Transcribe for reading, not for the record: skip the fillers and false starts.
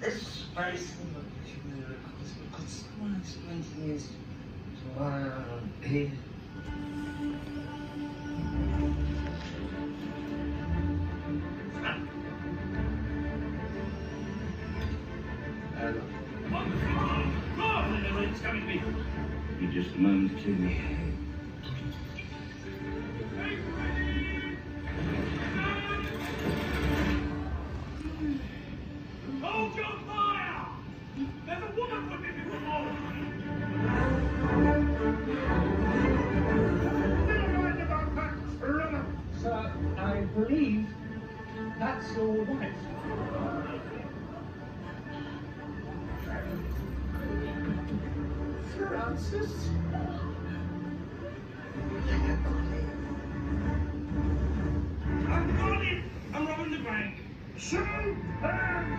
It's very similar to miracles, but could someone explain to me as to why I'm here? It's coming to me. You just moaned to me. Hold your fire! There's a woman with me before! Sir, I believe that's your wife. Francis? I'm gone in! I'm robbing the bank! Shoot!